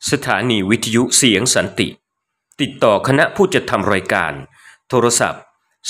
สถานีวิทยุเสียงสันติติดต่อคณะผู้จัดทำรายการโทรศัพท์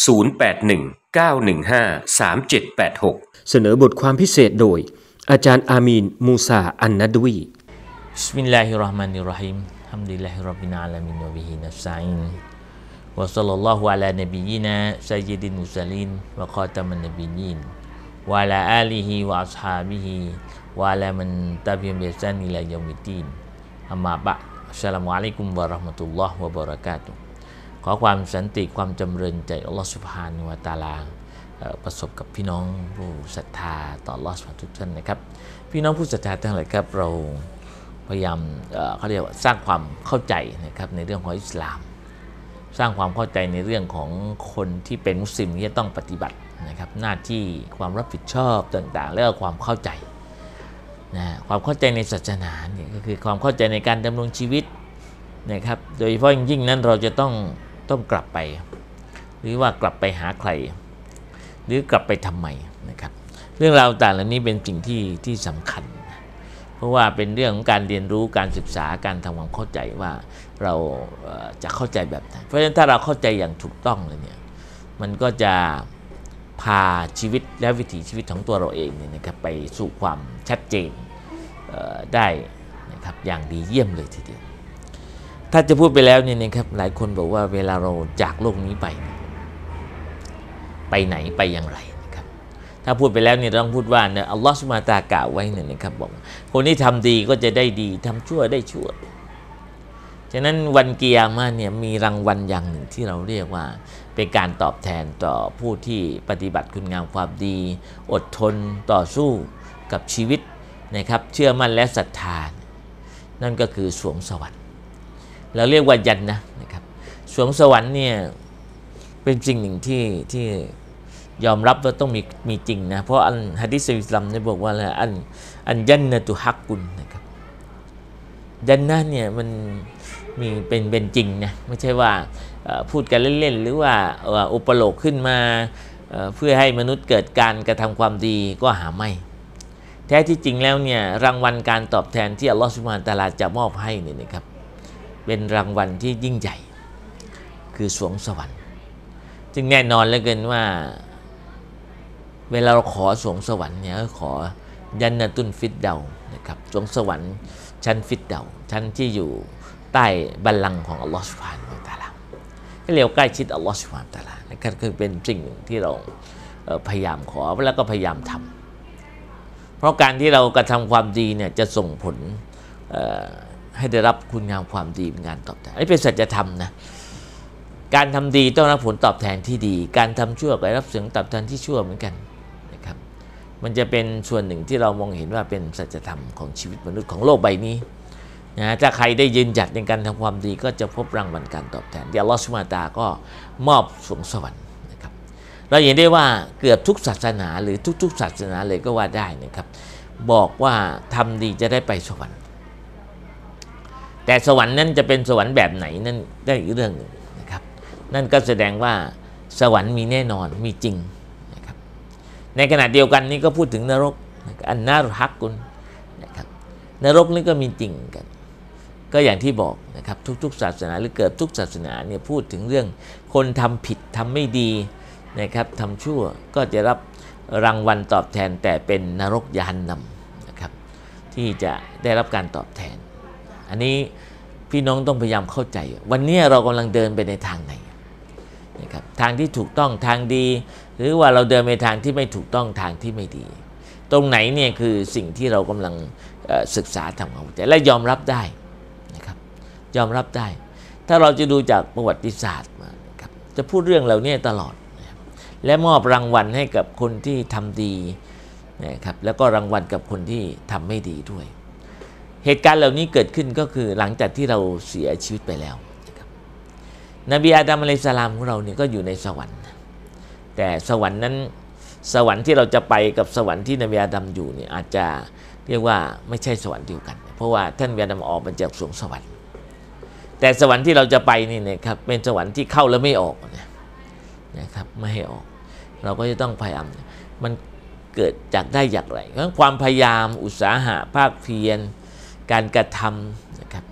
0819153786เสนอบทความพิเศษโดยอาจารย์อามีนมูซาอันนัดวีบิสมิลลาฮิรเราะห์มานิรเราะฮีมฮัมดุลิลลาฮิร็อบบิลอาลามีนวะบิฮินัสตะอีนวะศ็อลลัลลอฮุอะลานบียินาซัยยิดิลมุรซะลีนวะฆอตามันนบียีนวะอะลาอาลิฮิวะอัศฮาบิฮิวะอะลามันตะบิอะห์บิอิห์ซานอิลายอมิดดีนอัมมาบะอ์อัสสลามุอะลัยกุมวะเราะห์มะตุลลอฮ์วะบะเราะกาตุฮ์ขอความสันติความจำเริญจากอัลเลาะห์ซุบฮานะฮูวะตะอาลาประสบกับพี่น้องผู้ศรัทธาต่ออัลเลาะห์ซุบฮานะฮูวะทุกท่านนะครับพี่น้องผู้ศรัทธาทั้งหลายครับเราพยายามเขาเรียกว่าสร้างความเข้าใจนะครับในเรื่องของอิสลามสร้างความเข้าใจในเรื่องของคนที่เป็นมุสลิมที่จะต้องปฏิบัตินะครับหน้าที่ความรับผิดชอบต่างๆแล้วก็ความเข้าใจนะความเข้าใจในศาสนาเนี่ยก็คือความเข้าใจในการดำรงชีวิตนะครับโดยเฉพาะยิ่งนั้นเราจะต้องกลับไปหรือว่ากลับไปหาใครหรือกลับไปทำไมนะครับเรื่องราวต่างเหล่านี้เป็นสิ่งที่สำคัญเพราะว่าเป็นเรื่องของการเรียนรู้การศึกษาการทำความเข้าใจว่าเราจะเข้าใจแบบไหนเพราะฉะนั้นถ้าเราเข้าใจอย่างถูกต้องเลยเนี่ยมันก็จะพาชีวิตและวิถีชีวิตของตัวเราเองเนี่ยนะครับไปสู่ความชัดเจนได้นะครับอย่างดีเยี่ยมเลยทีเดียวถ้าจะพูดไปแล้วเนี่ยนะครับหลายคนบอกว่าเวลาเราจากโลกนี้ไปไหนไปอย่างไรนะครับถ้าพูดไปแล้วเนี่ยต้องพูดว่าเนี่ยอัลลอฮฺซุบฮานะฮูวะตะอาลากล่าวไว้เนี่ยนะครับบอกคนที่ทำดีก็จะได้ดีทำชั่วได้ชั่วฉะนั้นวันกิยามะห์เนี่ยมีรางวัลอย่างหนึ่งที่เราเรียกว่าเป็นการตอบแทนต่อผู้ที่ปฏิบัติคุณงามความดีอดทนต่อสู้กับชีวิตนะครับเชื่อมั่นและศรัทธานั่นก็คือสวงสวรรค์เราเรียกว่าญันนะนะครับสวงสวรรค์เนี่ยเป็นสิ่งหนึ่งที่ยอมรับว่าต้องมีจริงนะเพราะอันหะดีษอิสลามได้บอกว่าอันญันนะตุฮักกุนนะครับญันนะเนี่ยมันมีเป็นจริงนะไม่ใช่ว่าพูดกันเล่นๆหรือว่าอุปโลกขึ้นมาเพื่อให้มนุษย์เกิดการกระทำความดีก็หาไม่แท้ที่จริงแล้วเนี่ยรางวัลการตอบแทนที่อัลลอฮฺซุบฮานะฮูวะตะอาลาจะมอบให้เนี่ยนะครับเป็นรางวัลที่ยิ่งใหญ่คือสวงสวรรค์จึงแน่นอนเหลือเกินว่าเวลาเราขอสวงสวรรค์เนี่ยขอญันนะตุนฟิดเดานะครับสวงสวรรค์ชั้นฟิดเดาชั้นที่อยู่ใต้บัลลังก์ของอัลลอฮฺซุบฮานะฮูวะตะอาลาก็เรียกใกล้ชิดอัลลอฮฺซุบฮานะฮูวะตะอาลานะครับคือเป็นสิ่งหนึ่งที่เราพยายามขอแล้วก็พยายามทำเพราะการที่เรากระทำความดีเนี่ยจะส่งผลให้ได้รับคุณงามความดีเป็นการตอบแทนนี่เป็นสัจธรรมนะการทำดีต้องรับผลตอบแทนที่ดีการทำชั่วก็ได้รับผลตอบแทนที่ชั่วเหมือนกันนะครับมันจะเป็นส่วนหนึ่งที่เรามองเห็นว่าเป็นสัจธรรมของชีวิตมนุษย์ของโลกใบนี้นะถ้าใครได้ยืนหยัดในการทำความดีก็จะพบรางวัลการตอบแทนที่อัลลอฮฺซุบฮานะฮูวะตะอาลาก็มอบสวงสวรรค์นะครับเราเห็นได้ว่าเกือบทุกศาสนาหรือทุกๆศาสนาเลยก็ว่าได้นะครับบอกว่าทำดีจะได้ไปสวรรค์แต่สวรรค์นั้นจะเป็นสวรรค์แบบไหนนั่นได้อีกเรื่องหนึ่งนะครับนั่นก็แสดงว่าสวรรค์มีแน่นอนมีจริงนะครับในขณะเดียวกันนี้ก็พูดถึงนรกอันนารุฮักกุนนะครับนรกนี่ก็มีจริงกันก็อย่างที่บอกนะครับทุกๆศาสนาหรือเกือบทุกศาสนาเนี่ยพูดถึงเรื่องคนทำผิดทำไม่ดีนะครับทำชั่วก็จะรับรางวัลตอบแทนแต่เป็นนรกยะฮันนัมนะครับที่จะได้รับการตอบแทนอันนี้พี่น้องต้องพยายามเข้าใจวันนี้เรากำลังเดินไปในทางไหนนะครับทางที่ถูกต้องทางดีหรือว่าเราเดินไปทางที่ไม่ถูกต้องทางที่ไม่ดีตรงไหนเนี่ยคือสิ่งที่เรากำลังศึกษาทำความเข้าใจและยอมรับได้นะครับยอมรับได้ถ้าเราจะดูจากประวัติศาสตร์มานะครับจะพูดเรื่องเหล่านี้ตลอดนะครับและมอบรางวัลให้กับคนที่ทำดีนะครับแล้วก็รางวัลกับคนที่ทำไม่ดีด้วยเหตุการณ์เหล่านี้เกิดขึ้นก็คือหลังจากที่เราเสียชีวิตไปแล้วนะครับนบีอาดัมอะลัยฮิสสลามของเราเนี่ยก็อยู่ในสวรรค์แต่สวรรค์นั้นสวรรค์ที่เราจะไปกับสวรรค์ที่นบีอาดัมอยู่เนี่ยอาจจะเรียกว่าไม่ใช่สวรรค์เดียวกันเพราะว่าท่านนบีอาดัมออกมาจากสวงสวรรค์แต่สวรรค์ที่เราจะไปนี่นะครับเป็นสวรรค์ที่เข้าแล้วไม่ออกนะครับไม่ให้ออกเราก็จะต้องพยายามมันเกิดจากได้อย่างไรเพราะความพยายามอุตสาหะภาคเพียรการกระทำนะครับ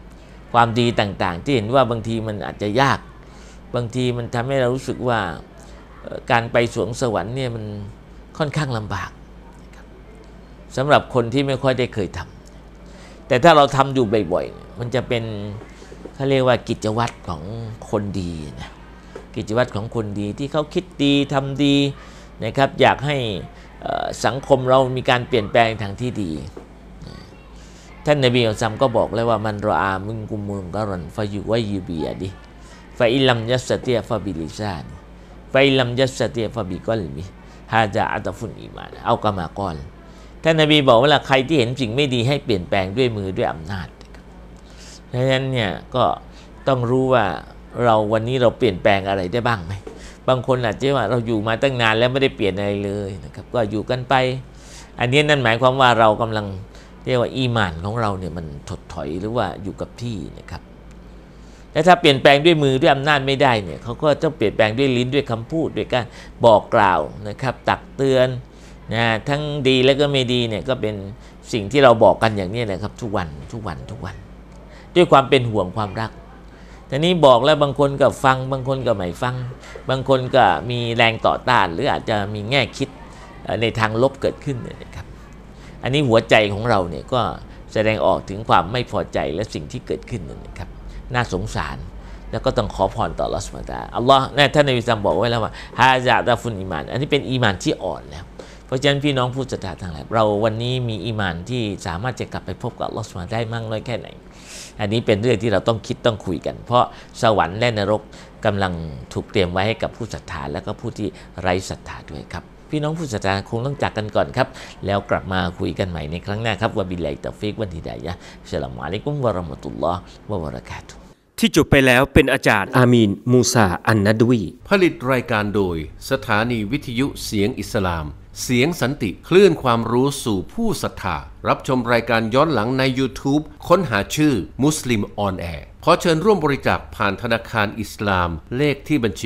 ความดีต่างๆที่เห็นว่าบางทีมันอาจจะยากบางทีมันทำให้เรารู้สึกว่าการไปสวงสวรรค์เนี่ยมันค่อนข้างลำบากสำหรับคนที่ไม่ค่อยได้เคยทำแต่ถ้าเราทำอยู่บ่อยๆมันจะเป็นเขาเรียกว่ากิจวัตรของคนดีนะกิจวัตรของคนดีที่เขาคิดดีทำดีนะครับอยากให้สังคมเรามีการเปลี่ยนแปลงทางที่ดีท่านนบีอัลซัมก็บอกเลยว่ามันรออามึงกุมุนกะรันฟายุไวยูบียดิฟาอิลัมยัสเตียฟาบิลิซานฟาอิลัมยัสเตียฟาบิกอลบิฮาจาอัตฟุนอีมานเอากามากอลท่านนบีบอกว่าใครที่เห็นสิ่งไม่ดีให้เปลี่ยนแปลงด้วยมือด้วยอำนาจดังนั้นเนี่ยก็ต้องรู้ว่าเราวันนี้เราเปลี่ยนแปลงอะไรได้บ้างไหมบางคนอาจจะว่าเราอยู่มาตั้งนานแล้วไม่ได้เปลี่ยนอะไรเลยนะครับก็อยู่กันไปอันนี้นั่นหมายความว่าเรากำลังเรียกว่าอีหม่านของเราเนี่ยมันถดถอยหรือว่าอยู่กับที่นะครับและถ้าเปลี่ยนแปลงด้วยมือด้วยอำนาจไม่ได้เนี่ยเขาก็ต้องเปลี่ยนแปลงด้วยลิ้นด้วยคำพูดด้วยการบอกกล่าวนะครับตักเตือนนะทั้งดีและก็ไม่ดีเนี่ยก็เป็นสิ่งที่เราบอกกันอย่างนี้แหละครับทุกวันด้วยความเป็นห่วงความรักแต่นี้บอกแล้วบางคนก็ฟังบางคนก็ไม่ฟังบางคนก็มีแรงต่อต้านหรืออาจจะมีแง่คิดในทางลบเกิดขึ้นนะครับอันนี้หัวใจของเราเนี่ยก็แสดงออกถึงความไม่พอใจและสิ่งที่เกิดขึ้นนะครับน่าสงสารแล้วก็ต้องขอพรต่ออัลลอฮฺซุบฮานะฮูวะตะอาลาอัลลอฮ์ท่านนบีซัมบอกไว้แล้วว่าฮาซาตะฟุนอีมานอันนี้เป็นอีมานที่อ่อนแล้วเพราะฉะนั้นพี่น้องผู้ศรัทธาทั้งหลายเราวันนี้มีอีมานที่สามารถจะกลับไปพบกับอัลลอฮฺซุบฮานะฮูวะตะอาลาได้มากน้อยแค่ไหนอันนี้เป็นเรื่องที่เราต้องคิดต้องคุยกันเพราะสวรรค์และนรกกำลังถูกเตรียมไว้ให้กับผู้ศรัทธาและก็ผู้ที่ไร้ศรัทธาด้วยครับพี่น้องผู้ศรัทธาคงต้องจากกันก่อนครับแล้วกลับมาคุยกันใหม่ในครั้งหน้าครับวะบิลลาฮิตอฟิกวัลฮิดายะฮ์อัสสลามุอะลัยกุมวะเราะห์มะตุลลอฮ์วะบะเราะกาตุฮ์ที่จบไปแล้วเป็นอาจารย์อามีนมูซาอันนัดวีผลิตรายการโดยสถานีวิทยุเสียงอิสลามเสียงสันติคลื่นความรู้สู่ผู้ศรัทธารับชมรายการย้อนหลังใน YouTube ค้นหาชื่อมุสลิมออนแอร์ขอเชิญร่วมบริจาคผ่านธนาคารอิสลามเลขที่บัญชี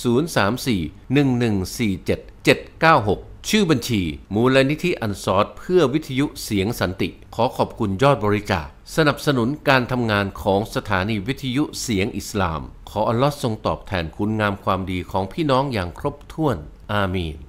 034-1147-796 ชื่อบัญชีมูลนิธิอันซอรเพื่อวิทยุเสียงสันติขอขอบคุณยอดบริจาคสนับสนุนการทำงานของสถานีวิทยุเสียงอิสลามขออัลลอฮ์ทรงตอบแทนคุณงามความดีของพี่น้องอย่างครบถ้วนอามีน